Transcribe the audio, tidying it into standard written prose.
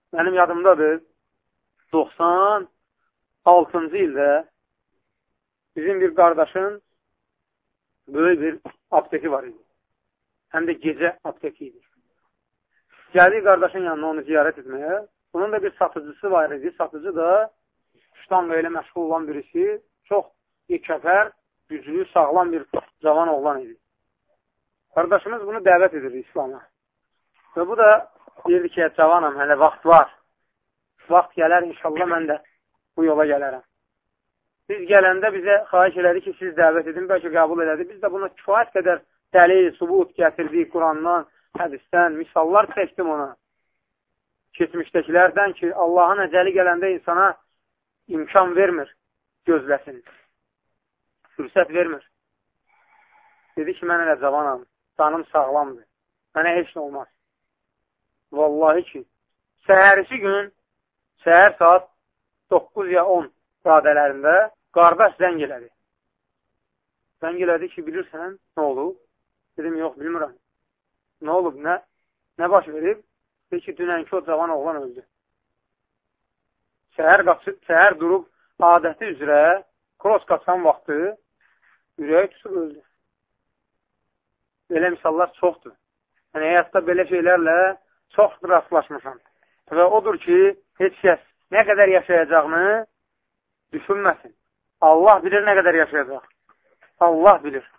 Mənim yadımdadır, 96-cı ildə bizim bir qardaşın böyük bir apteki var idi. Həm də gecə apteki idi. Gəldik qardaşın yanına onu ziyarət etməyə. Bunun da bir satıcısı var idi. Satıcı da şutanla ilə məşğul olan birisi. Çox yekəfər, güclü, sağlam bir cavan oğlan idi. Qardaşımız bunu dəvət edir İslam'a. Və bu da deyirdi ki, cavanam, hələ vaxt var. Vaxt gələr, inşallah mən də bu yola gələrəm. Biz gələndə bizə xahiş elədi ki, siz dəvət edin, bəlkə qəbul elədi. Biz də buna kifayət qədər dəlil, subut gətirdik Qurandan, hədisdən, misallar çəkdim ona. Keçmişdəkilərdən ki, Allahın əcəli gələndə insana imkan vermir, gözləsin. Fürsət vermir. Dedi ki, mən elə cavanam, canım sağlamdır. Mənə heç nə olmaz. Vallahi ki, səhərisi gün, səhər saat 9 ya 10 radələrində qardaş zəng elədi. Zəng elədi ki, bilirsən, nə olub? Dedim, yox, bilmirəm. Nə olub, nə baş verib? Dedi ki, dünənki o cavan oğlan öldü. Səhər durub, adəti üzrə, kros qaçan vaxtı, ürəyi tutub öldü. Belə misallar çoxdur. Yəni, həyatda belə şeylərlə çox rastlaşmışam. Və odur ki, heç kəs nə qədər yaşayacağını düşünməsin. Allah bilir nə qədər yaşayacaq. Allah bilir.